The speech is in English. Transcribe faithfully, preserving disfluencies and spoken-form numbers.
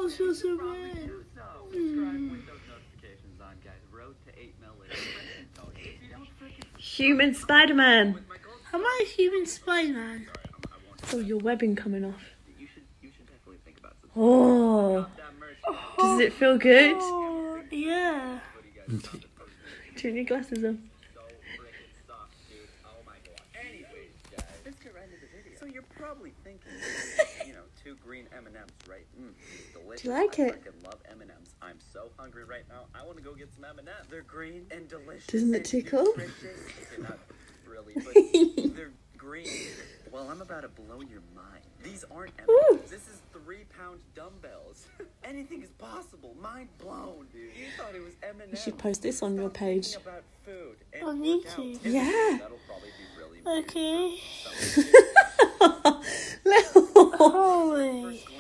Oh, so so bad. Do so. Subscribe with those notifications on, guys. Road to eight million. If you don't freaking Human Spider-Man. How am I a human Spider-Man? Oh, your webbing coming off. You should, you should definitely think about subscribing. Oh, does it feel good? Oh, yeah. Turn your glasses on. So freaking stuff, dude. Oh my god. Anyways, guys, let's get right into the video. So you're probably thinking, you know, two green M and M's, right? Mm, delicious. Do you like I it? freaking love M and M's. I'm so hungry right now. I want to go get some M and M's. They're green and delicious. Doesn't it and tickle? nutritious. Okay, not really, but they're green. Well, I'm about to blow your mind. These aren't M and M's. This is three-pound dumbbells. Anything is possible. Mind blown, dude. You thought it was M and M's. You should post this on your page. Stop thinking about food and On work out. YouTube. Yeah. That'll probably be really weird. Okay. So, Little. Holy.